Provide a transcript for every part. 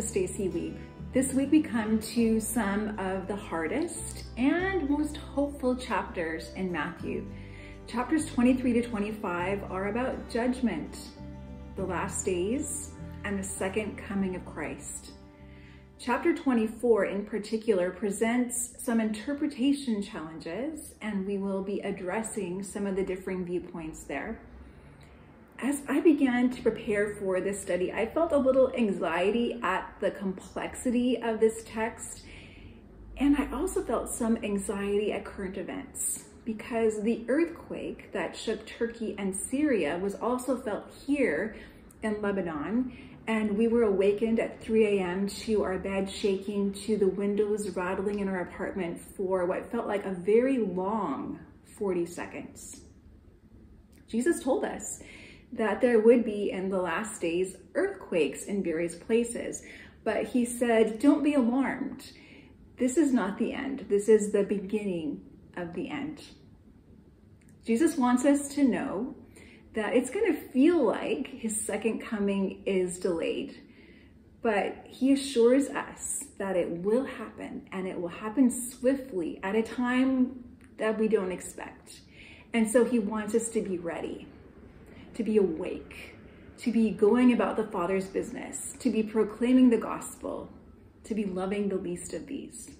Stacy Wiebe. This week we come to some of the hardest and most hopeful chapters in Matthew. Chapters 23 to 25 are about judgment, the last days, and the second coming of Christ. Chapter 24 in particular presents some interpretation challenges, and we will be addressing some of the differing viewpoints there. As I began to prepare for this study, I felt a little anxiety at the complexity of this text, and I also felt some anxiety at current events because the earthquake that shook Turkey and Syria was also felt here in Lebanon, and we were awakened at 3 a.m. to our bed shaking, to the windows rattling in our apartment for what felt like a very long 40 seconds. Jesus told us that there would be in the last days earthquakes in various places, but he said, don't be alarmed. This is not the end. This is the beginning of the end. Jesus wants us to know that it's going to feel like his second coming is delayed, but he assures us that it will happen, and it will happen swiftly at a time that we don't expect. And so he wants us to be ready, to be awake, to be going about the Father's business, to be proclaiming the gospel, to be loving the least of these.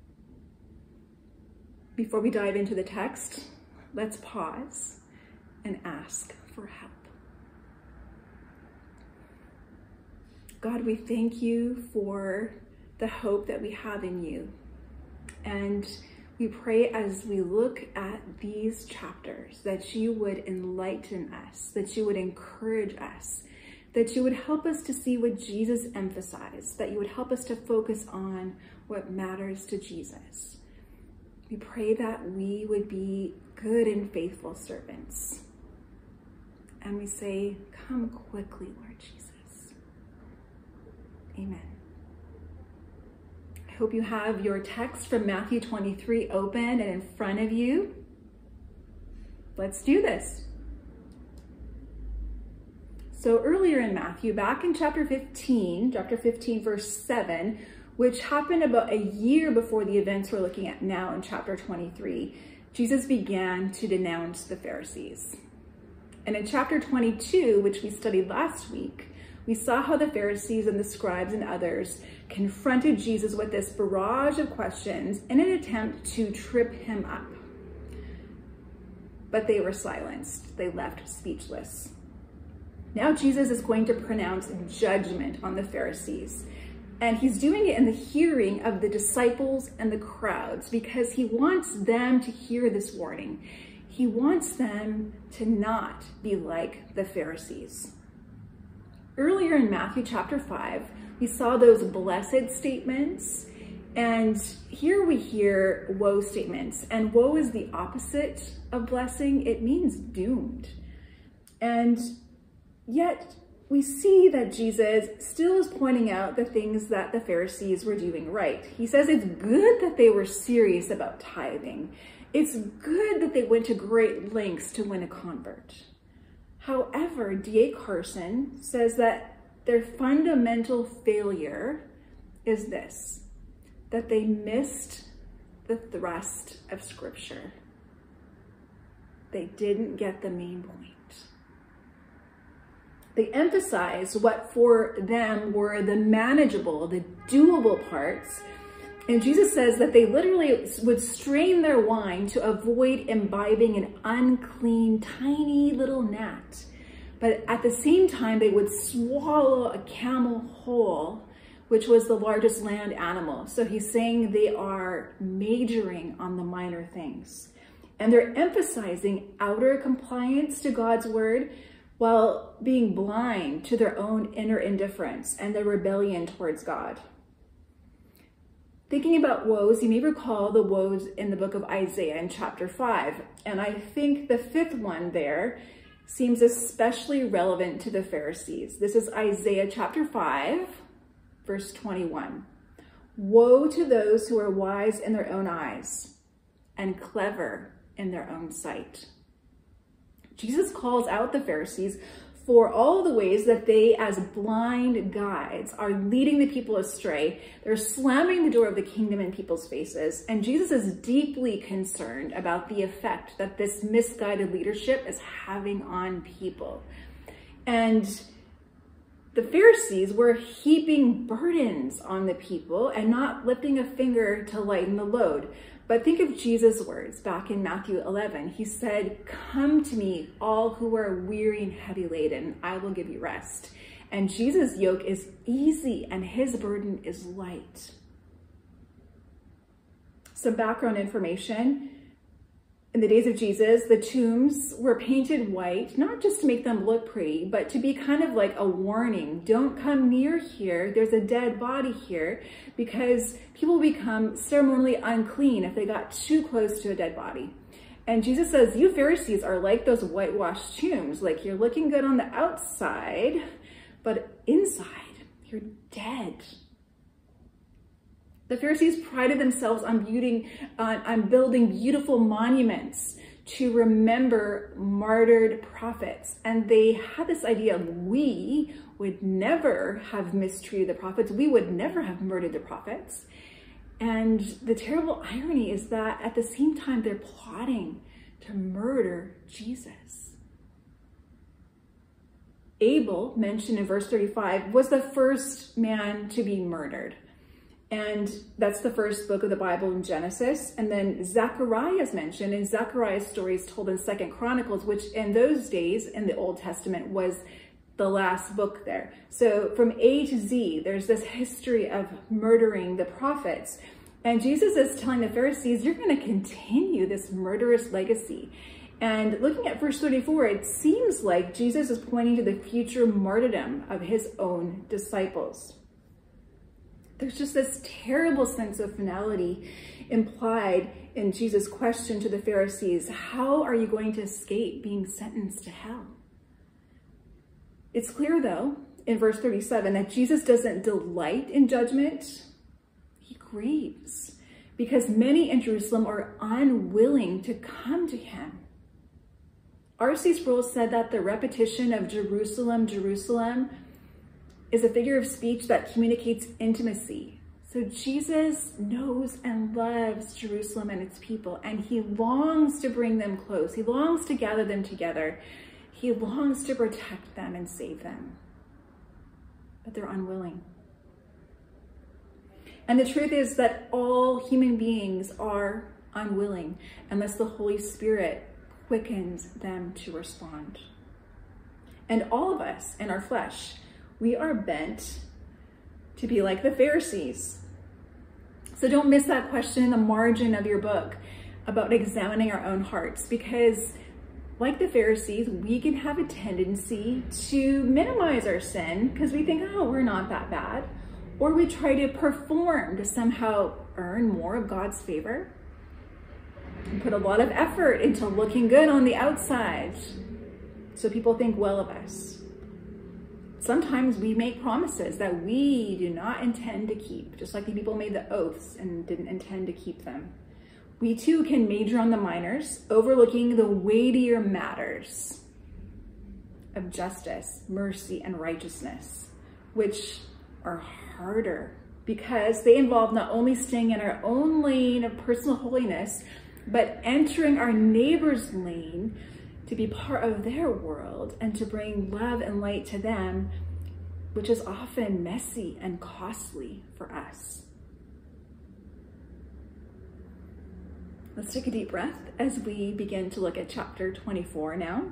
Before we dive into the text, let's pause and ask for help. God, we thank you for the hope that we have in you. And we pray as we look at these chapters that you would enlighten us, that you would encourage us, that you would help us to see what Jesus emphasized, that you would help us to focus on what matters to Jesus. We pray that we would be good and faithful servants. And we say, come quickly, Lord Jesus. Amen. I hope you have your text from Matthew 23 open and in front of you. Let's do this. So earlier in Matthew, back in chapter 15 verse 7, which happened about a year before the events we're looking at now in chapter 23, Jesus began to denounce the Pharisees. And in chapter 22, which we studied last week, we saw how the Pharisees and the scribes and others confronted Jesus with this barrage of questions in an attempt to trip him up. But they were silenced. They left speechless. Now Jesus is going to pronounce judgment on the Pharisees. And he's doing it in the hearing of the disciples and the crowds because he wants them to hear this warning. He wants them to not be like the Pharisees. Earlier in Matthew chapter 5, we saw those blessed statements, and here we hear woe statements. And woe is the opposite of blessing. It means doomed. And yet we see that Jesus still is pointing out the things that the Pharisees were doing right. He says it's good that they were serious about tithing. It's good that they went to great lengths to win a convert. However, D.A. Carson says that their fundamental failure is this, that they missed the thrust of Scripture. They didn't get the main point. They emphasized what for them were the manageable, the doable parts. And Jesus says that they literally would strain their wine to avoid imbibing an unclean, tiny little gnat. But at the same time, they would swallow a camel whole, which was the largest land animal. So he's saying they are majoring on the minor things. And they're emphasizing outer compliance to God's word while being blind to their own inner indifference and their rebellion towards God. Thinking about woes, you may recall the woes in the book of Isaiah in chapter 5. And I think the fifth one there seems especially relevant to the Pharisees. This is Isaiah chapter 5, verse 21. Woe to those who are wise in their own eyes and clever in their own sight. Jesus calls out the Pharisees for all the ways that they, as blind guides, are leading the people astray. They're slamming the door of the kingdom in people's faces. And Jesus is deeply concerned about the effect that this misguided leadership is having on people. And the Pharisees were heaping burdens on the people and not lifting a finger to lighten the load. But think of Jesus' words back in Matthew 11. He said, "Come to me, all who are weary and heavy laden, I will give you rest." And Jesus' yoke is easy and his burden is light. Some background information. In the days of Jesus, the tombs were painted white, not just to make them look pretty, but to be kind of like a warning. Don't come near here. There's a dead body here, because people become ceremonially unclean if they got too close to a dead body. And Jesus says, you Pharisees are like those whitewashed tombs. Like, you're looking good on the outside, but inside you're dead. The Pharisees prided themselves on building beautiful monuments to remember martyred prophets. And they had this idea of, we would never have mistreated the prophets. We would never have murdered the prophets. And the terrible irony is that at the same time, they're plotting to murder Jesus. Abel, mentioned in verse 35, was the first man to be murdered. And that's the first book of the Bible in Genesis. And then Zechariah is mentioned, and Zechariah's story is told in 2 Chronicles, which in those days in the Old Testament was the last book there. So from A to Z, there's this history of murdering the prophets. And Jesus is telling the Pharisees, you're going to continue this murderous legacy. And looking at verse 34, it seems like Jesus is pointing to the future martyrdom of his own disciples. There's just this terrible sense of finality implied in Jesus' question to the Pharisees. How are you going to escape being sentenced to hell? It's clear, though, in verse 37, that Jesus doesn't delight in judgment. He grieves because many in Jerusalem are unwilling to come to him. R.C. Sproul said that the repetition of Jerusalem, Jerusalem, is a figure of speech that communicates intimacy. So Jesus knows and loves Jerusalem and its people, and he longs to bring them close. He longs to gather them together. He longs to protect them and save them, but they're unwilling. And the truth is that all human beings are unwilling unless the Holy Spirit quickens them to respond. And all of us in our flesh, we are bent to be like the Pharisees. So don't miss that question in the margin of your book about examining our own hearts, because like the Pharisees, we can have a tendency to minimize our sin because we think, oh, we're not that bad. Or we try to perform to somehow earn more of God's favor. We put a lot of effort into looking good on the outside so people think well of us. Sometimes we make promises that we do not intend to keep, just like the people made the oaths and didn't intend to keep them. We too can major on the minors, overlooking the weightier matters of justice, mercy, and righteousness, which are harder because they involve not only staying in our own lane of personal holiness, but entering our neighbor's lane to be part of their world and to bring love and light to them, which is often messy and costly for us. Let's take a deep breath as we begin to look at chapter 24 now.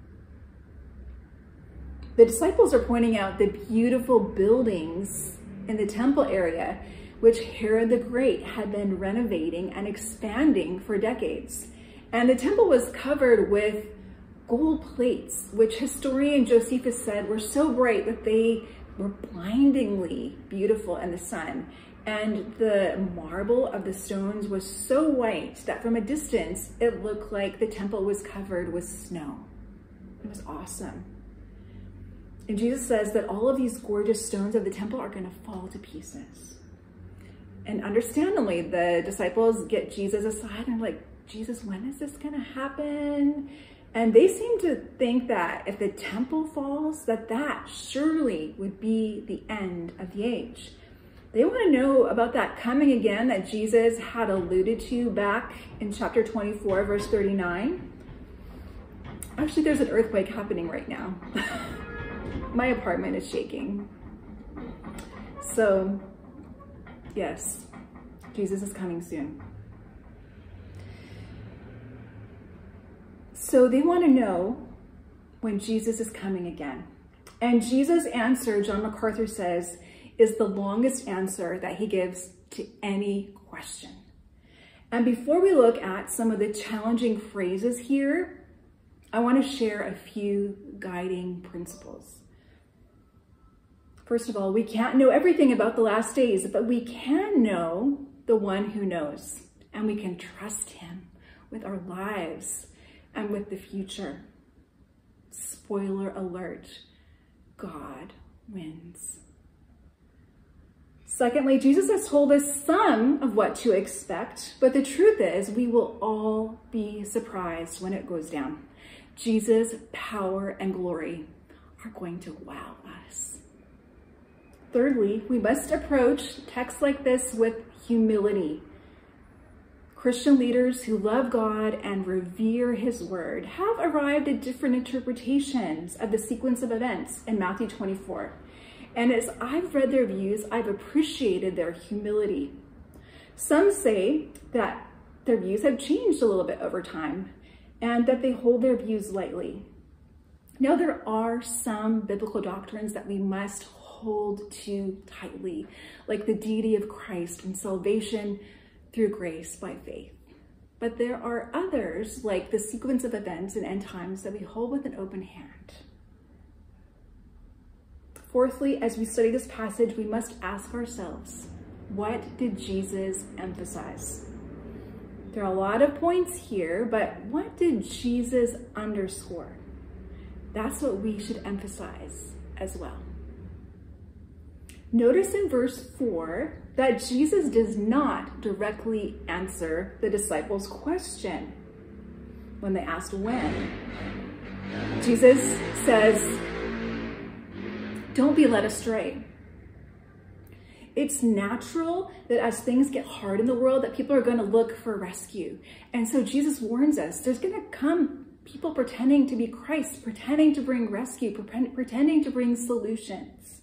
The disciples are pointing out the beautiful buildings in the temple area, which Herod the Great had been renovating and expanding for decades. And the temple was covered with gold plates, which historian Josephus said were so bright that they were blindingly beautiful in the sun. And the marble of the stones was so white that from a distance, it looked like the temple was covered with snow. It was awesome. And Jesus says that all of these gorgeous stones of the temple are going to fall to pieces. And understandably, the disciples get Jesus aside and like, Jesus, when is this going to happen? And they seem to think that if the temple falls, that surely would be the end of the age. They want to know about that coming again that Jesus had alluded to back in chapter 24, verse 39. Actually, there's an earthquake happening right now. My apartment is shaking. So, yes, Jesus is coming soon. So they want to know when Jesus is coming again. And Jesus' answer, John MacArthur says, is the longest answer that he gives to any question. And before we look at some of the challenging phrases here, I want to share a few guiding principles. First of all, we can't know everything about the last days, but we can know the one who knows, and we can trust him with our lives and with the future. Spoiler alert, God wins. Secondly, Jesus has told us some of what to expect, but the truth is we will all be surprised when it goes down. Jesus' power and glory are going to wow us. Thirdly, we must approach texts like this with humility. Christian leaders who love God and revere his word have arrived at different interpretations of the sequence of events in Matthew 24. And as I've read their views, I've appreciated their humility. Some say that their views have changed a little bit over time and that they hold their views lightly. Now, there are some biblical doctrines that we must hold to tightly, like the deity of Christ and salvation through grace by faith. But there are others, like the sequence of events and end times, that we hold with an open hand. Fourthly, as we study this passage, we must ask ourselves, what did Jesus emphasize? There are a lot of points here, but what did Jesus underscore? That's what we should emphasize as well. Notice in verse 4 that Jesus does not directly answer the disciples' question when they asked when. Jesus says, don't be led astray. It's natural that as things get hard in the world, that people are going to look for rescue. And so Jesus warns us, there's going to come people pretending to be Christ, pretending to bring rescue, pretending to bring solutions.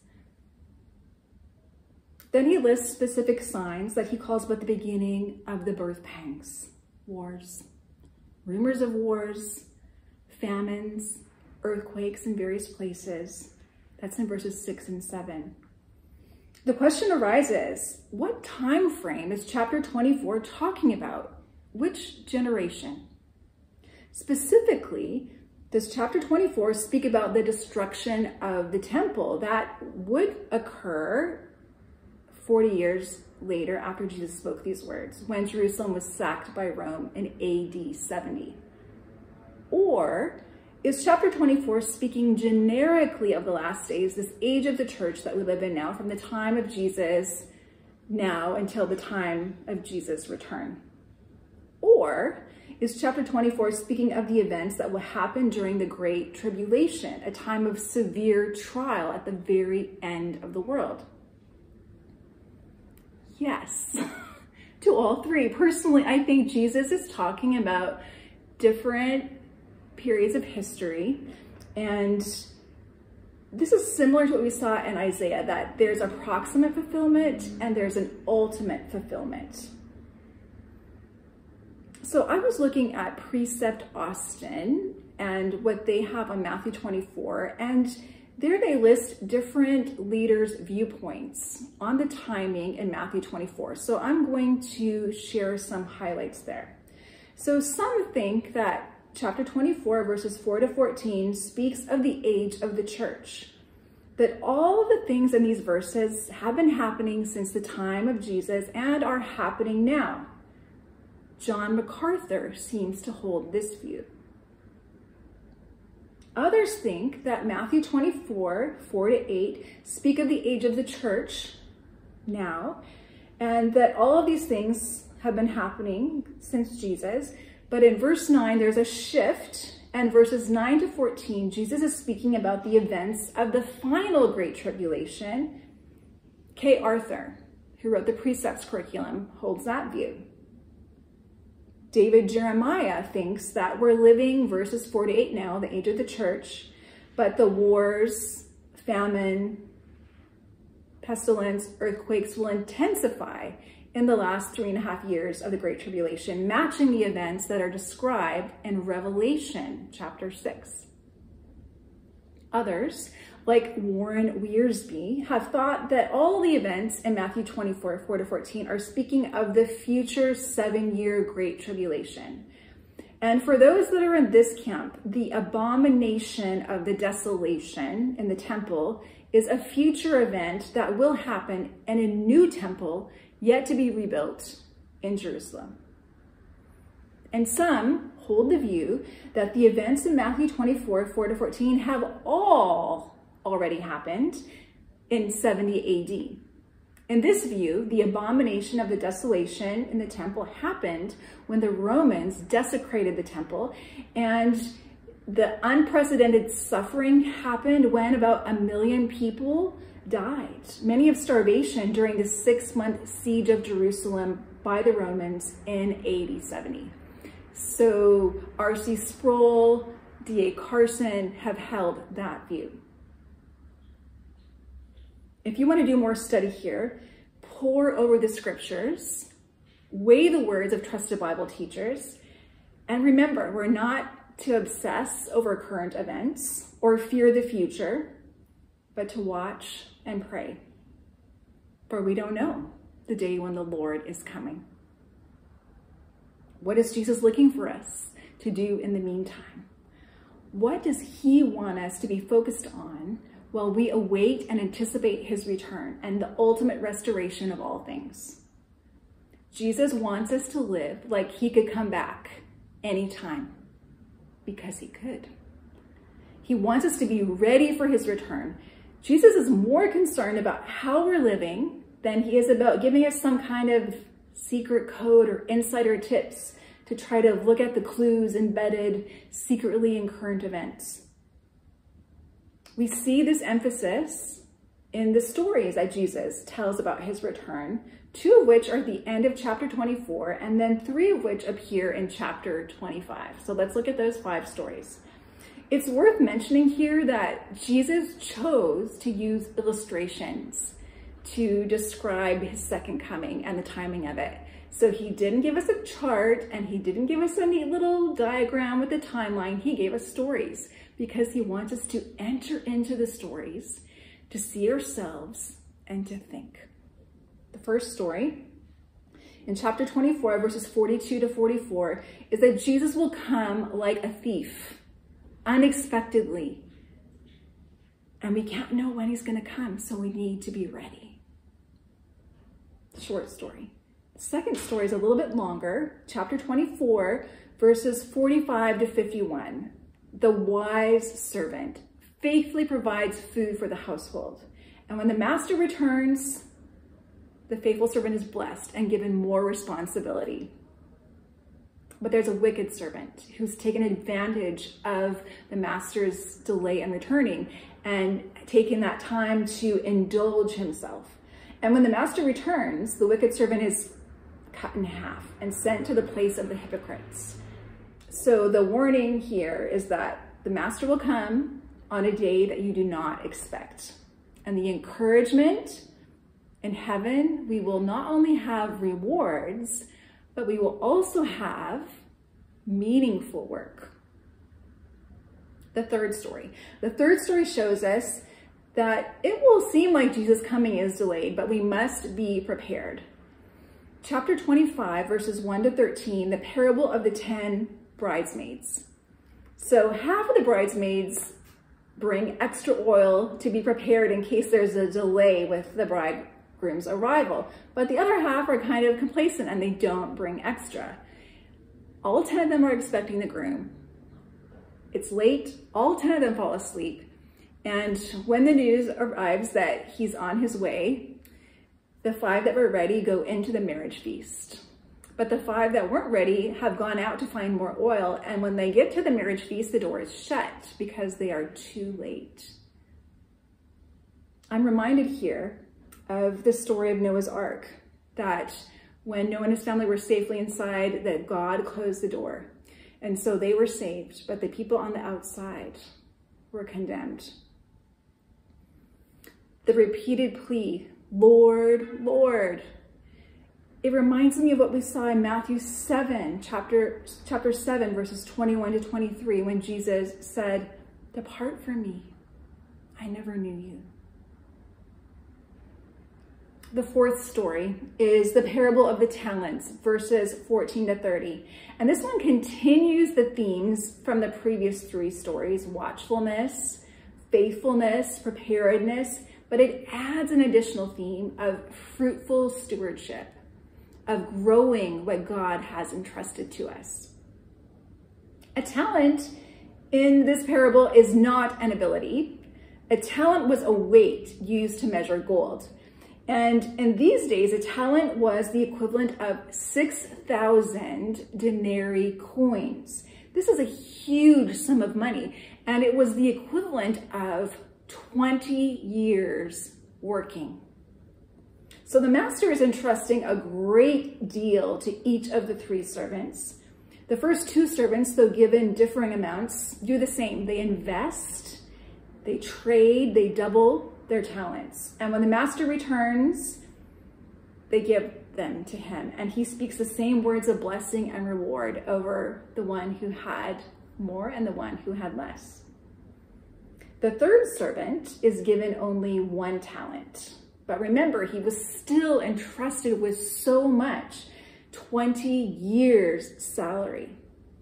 Then he lists specific signs that he calls but the beginning of the birth pangs: wars, rumors of wars, famines, earthquakes in various places. That's in verses 6 and 7. The question arises, what time frame is chapter 24 talking about? Which generation? Specifically, does chapter 24 speak about the destruction of the temple that would occur 40 years later after Jesus spoke these words, when Jerusalem was sacked by Rome in AD 70? Or is chapter 24 speaking generically of the last days, this age of the church that we live in now, from the time of Jesus now until the time of Jesus' return? Or is chapter 24 speaking of the events that will happen during the Great Tribulation, a time of severe trial at the very end of the world? Yes, to all three. Personally, I think Jesus is talking about different periods of history, and this is similar to what we saw in Isaiah, that there's approximate fulfillment and there's an ultimate fulfillment. So I was looking at Precept Austin and what they have on Matthew 24, and there they list different leaders' viewpoints on the timing in Matthew 24. So I'm going to share some highlights there. So some think that chapter 24, verses 4 to 14, speaks of the age of the church, that all of the things in these verses have been happening since the time of Jesus and are happening now. John MacArthur seems to hold this view. Others think that Matthew 24, 4 to 8, speak of the age of the church now, and that all of these things have been happening since Jesus. But in verse 9, there's a shift And verses 9 to 14, Jesus is speaking about the events of the final Great Tribulation. Kay Arthur, who wrote the Precepts curriculum, holds that view. David Jeremiah thinks that we're living, verses 4 to 8 now, the age of the church, but the wars, famine, pestilence, earthquakes will intensify in the last 3.5 years of the Great Tribulation, matching the events that are described in Revelation chapter 6. Others, like Warren Wiersbe, have thought that all the events in Matthew 24, 4 to 14 are speaking of the future 7-year Great Tribulation. And for those that are in this camp, the abomination of the desolation in the temple is a future event that will happen in a new temple yet to be rebuilt in Jerusalem. And some hold the view that the events in Matthew 24, 4 to 14 have all already happened in 70 AD. In this view, the abomination of the desolation in the temple happened when the Romans desecrated the temple, and the unprecedented suffering happened when about 1 million people died, many of starvation, during the 6-month siege of Jerusalem by the Romans in AD 70. So R.C. Sproul, D.A. Carson have held that view. If you want to do more study here, pore over the scriptures, weigh the words of trusted Bible teachers, and remember, we're not to obsess over current events or fear the future, but to watch and pray. For we don't know the day when the Lord is coming. What is Jesus looking for us to do in the meantime? What does he want us to be focused on while we await and anticipate his return and the ultimate restoration of all things? Jesus wants us to live like he could come back anytime, because he could. He wants us to be ready for his return. Jesus is more concerned about how we're living than he is about giving us some kind of secret code or insider tips to try to look at the clues embedded secretly in current events. We see this emphasis in the stories that Jesus tells about his return, 2 of which are at the end of chapter 24, and then 3 of which appear in chapter 25. So let's look at those 5 stories. It's worth mentioning here that Jesus chose to use illustrations to describe his second coming and the timing of it. So he didn't give us a chart, and he didn't give us a neat little diagram with a timeline. He gave us stories because he wants us to enter into the stories, to see ourselves and to think. The first story in chapter 24, verses 42 to 44, is that Jesus will come like a thief, unexpectedly. And we can't know when he's going to come, so we need to be ready. Short story. The second story is a little bit longer, chapter 24, verses 45 to 51. The wise servant faithfully provides food for the household. And when the master returns, the faithful servant is blessed and given more responsibility. But there's a wicked servant who's taken advantage of the master's delay in returning and taking that time to indulge himself. And when the master returns, the wicked servant is cut in half and sent to the place of the hypocrites. So the warning here is that the master will come on a day that you do not expect. And the encouragement in heaven, we will not only have rewards, but we will also have meaningful work. The third story. The third story shows us that it will seem like Jesus' coming is delayed, but we must be prepared. Chapter 25, verses 1 to 13, the parable of the 10 bridesmaids. So half of the bridesmaids bring extra oil to be prepared in case there's a delay with the bridegroom's arrival, but the other half are kind of complacent and they don't bring extra. All 10 of them are expecting the groom. It's late, all 10 of them fall asleep, and when the news arrives that he's on his way, the 5 that were ready go into the marriage feast. But the 5 that weren't ready have gone out to find more oil. And when they get to the marriage feast, the door is shut because they are too late. I'm reminded here of the story of Noah's Ark, that when Noah and his family were safely inside, that God closed the door. And so they were saved, but the people on the outside were condemned. The repeated plea, Lord, Lord. It reminds me of what we saw in Matthew 7, chapter 7, verses 21 to 23, when Jesus said, "Depart from me, I never knew you." The 4th story is the parable of the talents, verses 14 to 30. And this one continues the themes from the previous 3 stories: watchfulness, faithfulness, preparedness, but it adds an additional theme of fruitful stewardship, of growing what God has entrusted to us. A talent in this parable is not an ability. A talent was a weight used to measure gold. And in these days, a talent was the equivalent of 6,000 denarii coins. This is a huge sum of money, and it was the equivalent of 20 years working. So the master is entrusting a great deal to each of the 3 servants. The first 2 servants, though given differing amounts, do the same. They invest, they trade, they double their talents. And when the master returns, they give them to him. And he speaks the same words of blessing and reward over the one who had more and the one who had less. The 3rd servant is given only 1 talent. But remember, he was still entrusted with so much, 20 years' salary.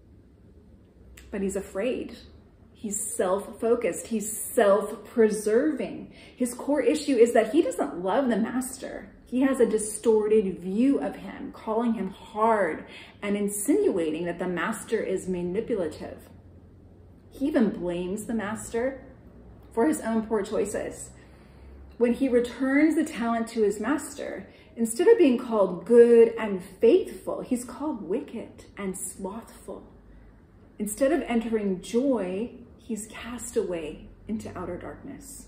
But he's afraid. He's self-focused. He's self-preserving. His core issue is that he doesn't love the master. He has a distorted view of him, calling him hard and insinuating that the master is manipulative. He even blames the master for his own poor choices. When he returns the talent to his master, instead of being called good and faithful, he's called wicked and slothful. Instead of entering joy, he's cast away into outer darkness.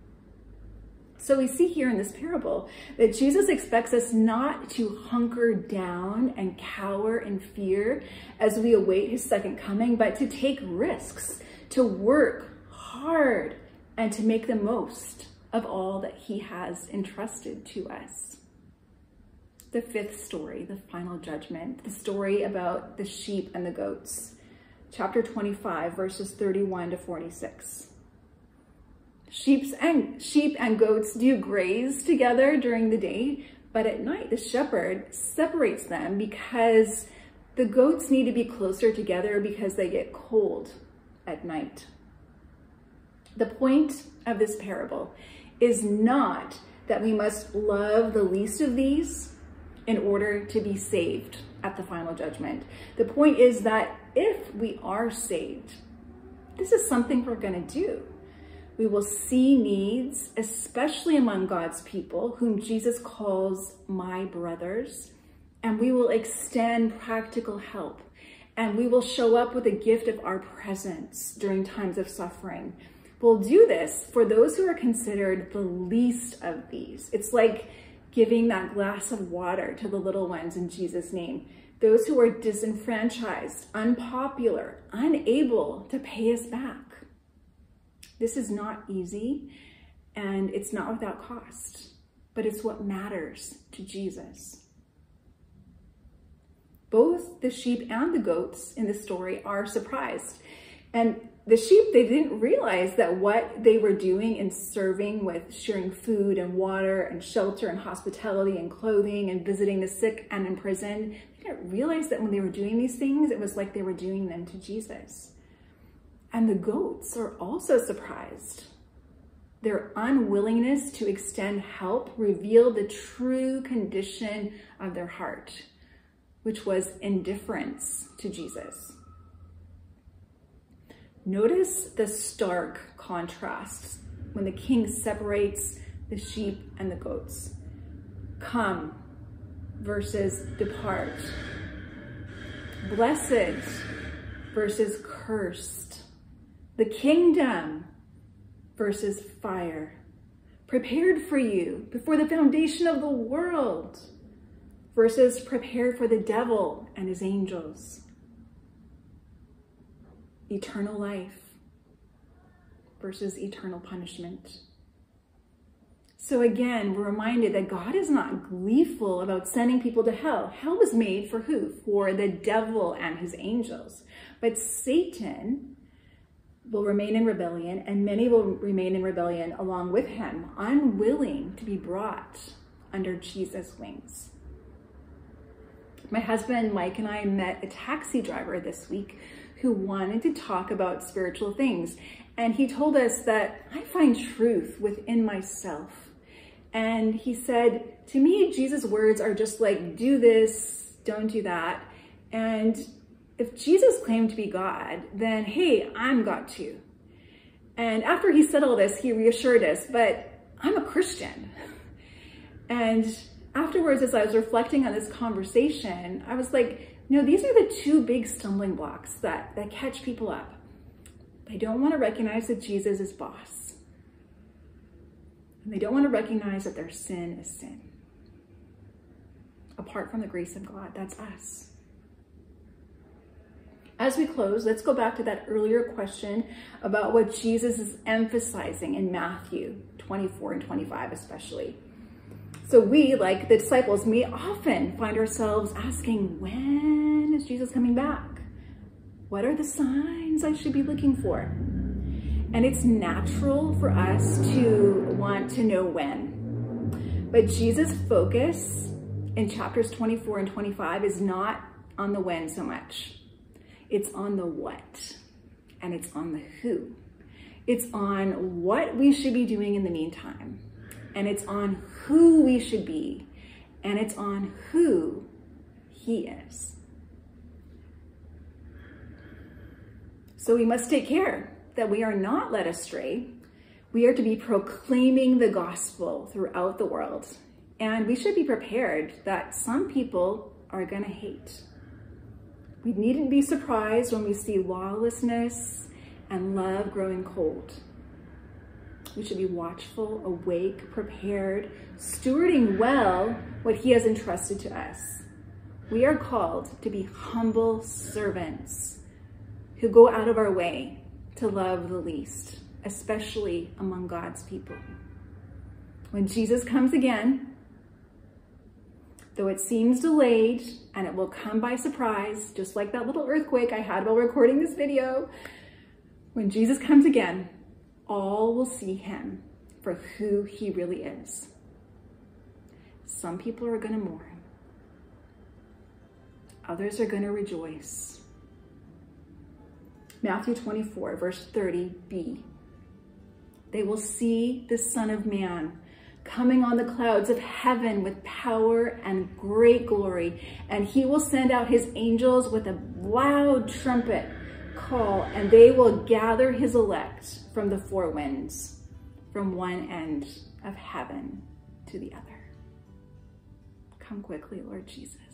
So we see here in this parable that Jesus expects us not to hunker down and cower in fear as we await his second coming, but to take risks, to work hard, and to make the most of all that he has entrusted to us. The 5th story, the final judgment, the story about the sheep and the goats. Chapter 25, verses 31 to 46. Sheep and goats do graze together during the day, but at night the shepherd separates them because the goats need to be closer together because they get cold at night. The point of this parable is not that we must love the least of these in order to be saved at the final judgment. The point is that if we are saved, this is something we're going to do. We will see needs, especially among God's people, whom Jesus calls my brothers, and we will extend practical help, and we will show up with a gift of our presence during times of suffering. We'll do this for those who are considered the least of these. It's like giving that glass of water to the little ones in Jesus' name. Those who are disenfranchised, unpopular, unable to pay us back. This is not easy, and it's not without cost, but it's what matters to Jesus. Both the sheep and the goats in the story are surprised. And the sheep, they didn't realize that what they were doing in serving with sharing food and water and shelter and hospitality and clothing and visiting the sick and imprisoned, they didn't realize that when they were doing these things, it was like they were doing them to Jesus. And the goats are also surprised. Their unwillingness to extend help revealed the true condition of their heart, which was indifference to Jesus. Notice the stark contrasts when the king separates the sheep and the goats. Come versus depart. blessed versus cursed, the kingdom versus fire, prepared for you before the foundation of the world versus prepared for the devil and his angels, eternal life versus eternal punishment. So again, we're reminded that God is not gleeful about sending people to hell. Hell was made for who? For the devil and his angels. But Satan will remain in rebellion, and many will remain in rebellion along with him, unwilling to be brought under Jesus' wings. My husband, Mike, and I met a taxi driver this week who wanted to talk about spiritual things. And he told us that I find truth within myself. And he said, to me, Jesus' words are just like, do this, don't do that. And if Jesus claimed to be God, then hey, I'm God too. And after he said all this, he reassured us, but I'm a Christian. And afterwards, as I was reflecting on this conversation, I was like, no, these are the two big stumbling blocks that catch people up. They don't want to recognize that Jesus is boss. And they don't want to recognize that their sin is sin. Apart from the grace of God, that's us. As we close, let's go back to that earlier question about what Jesus is emphasizing in Matthew 24 and 25 especially. So we, like the disciples, may often find ourselves asking, when is Jesus coming back? What are the signs I should be looking for? And it's natural for us to want to know when. But Jesus' focus in chapters 24 and 25 is not on the when so much. It's on the what, and it's on the who. It's on what we should be doing in the meantime, and it's on who we should be, and it's on who he is. So we must take care that we are not led astray. We are to be proclaiming the gospel throughout the world. And we should be prepared that some people are going to hate. We needn't be surprised when we see lawlessness and love growing cold. We should be watchful, awake, prepared, stewarding well what he has entrusted to us. We are called to be humble servants who go out of our way to love the least, especially among God's people. When Jesus comes again, though it seems delayed and it will come by surprise, just like that little earthquake I had while recording this video, when Jesus comes again, all will see him for who he really is. Some people are going to mourn. Others are going to rejoice. Matthew 24, verse 30b. They will see the Son of Man coming on the clouds of heaven with power and great glory, and he will send out his angels with a loud trumpet call, and they will gather his elect from the four winds, from one end of heaven to the other. Come quickly, Lord Jesus.